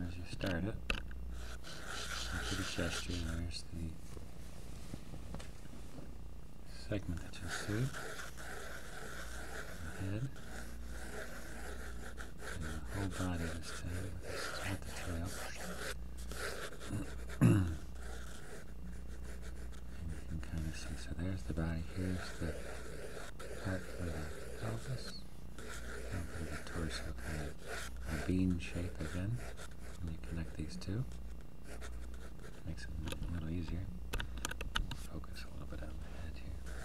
as you start it. After the gesture, there's the segment that you'll see. The head. And the whole body this time, with the tail. And you can kind of see, so there's the body, here's the part for the pelvis, and for the torso, kind of a bean shape again. When you connect these two, makes it a little easier. Focus a little bit on the head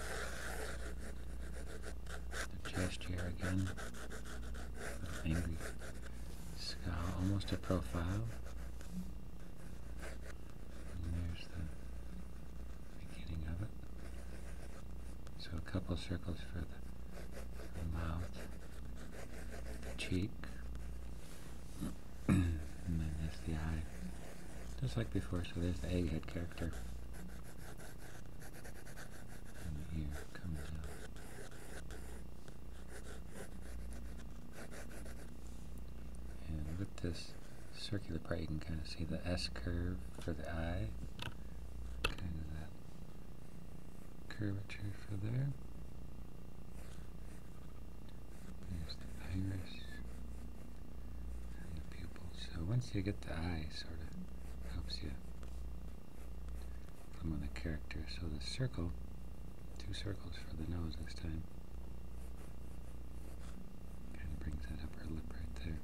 here. The chest here again, angry scowl, almost a profile. And there's the beginning of it. So a couple circles for the mouth, the cheek, and then there's the eye. Just like before, so there's the egghead character. And the ear comes out. And with this circular part, you can kind of see the S curve for the eye. Kind of that curvature for there. There's the iris and the pupils. So once you get the eye, sort of helps you come on the character. So the circle, 2 circles for the nose this time. Kind of brings that upper lip right there.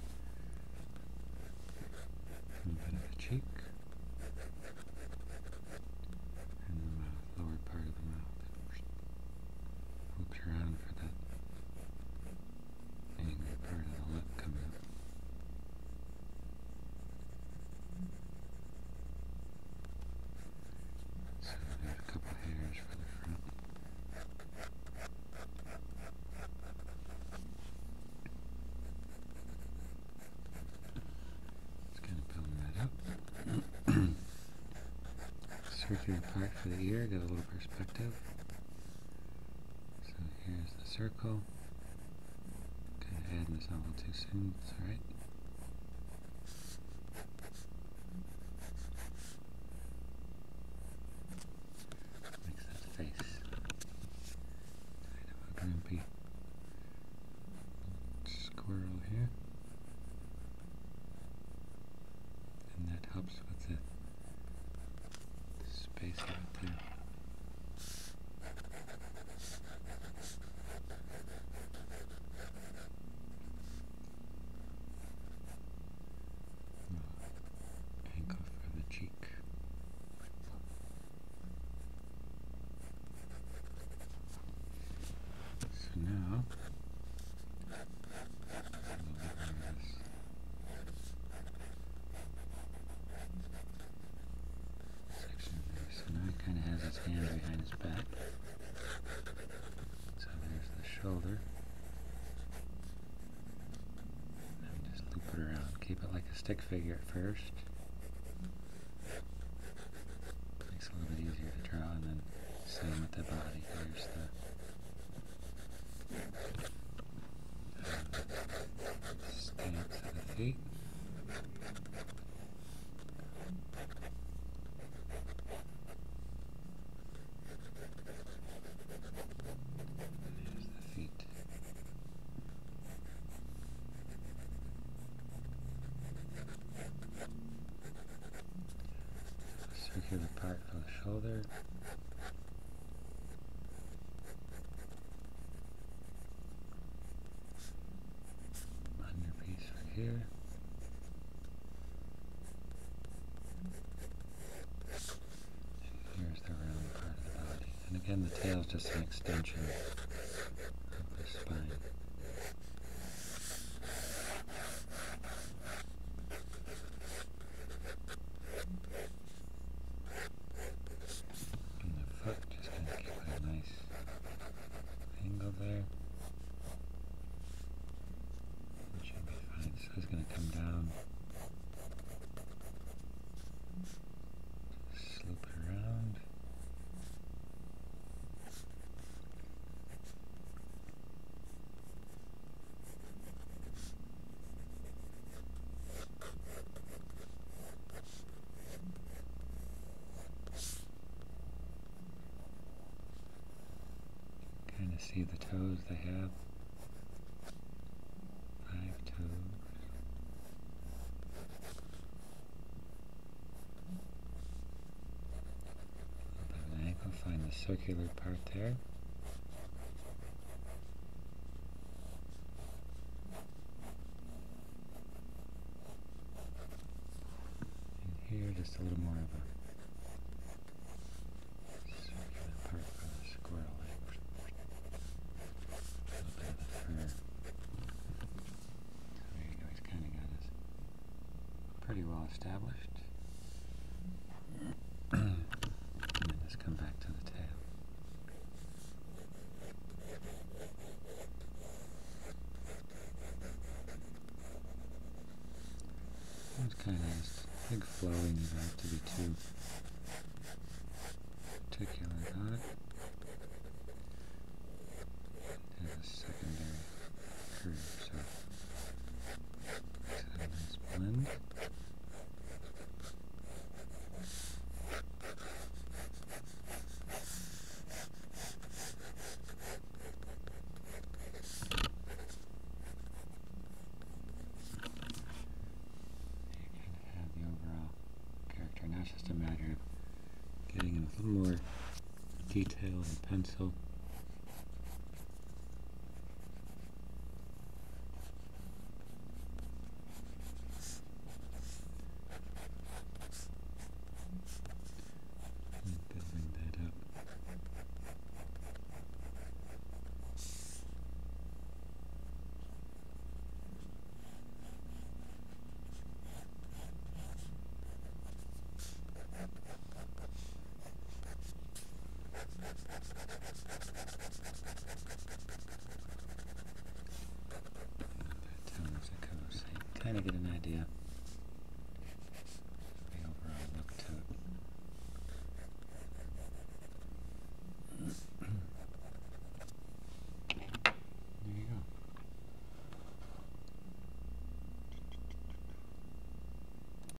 A little bit of the cheek. And the mouth, lower part of the mouth. Hoops around for that angry part of the lip coming up. So there's a couple hairs for the front. Just kind of building that up. Circular part for the ear, get a little perspective. So here's the circle. Kind of adding this on a little too soon, it's alright. Makes that face kind of a grumpy squirrel here. And that helps with the space of it there. Ankle for the cheek. So now, a little bit more of this section there. So now he kind of has his hand behind his back. So there's the shoulder. And just loop it around. Keep it like a stick figure at first. Makes it a little bit easier to draw, and then same with the body. Here's the stance of the feet. There's the feet. Circular part for the shoulder. Underpiece for here. And here's the round part of the body. And again, the tail is just an extension of the spine. And the foot, just going to keep it a nice angle there. It should be fine. So it's going to come down. Just sloop it around. see the toes they have. 5 toes. Up at an ankle, find the circular part there. And here, just a little more of a circular part for the squirrel. A little bit of the fur. So there you go, he's kind of got his pretty well established. And then just come back to the tail. It's kind of just big flowing, you don't have to be too particular about it. It has a secondary curve, so it's a nice blend. Now it's just a matter of getting in a little more detail and pencil. And building that up. So you kind of get an idea.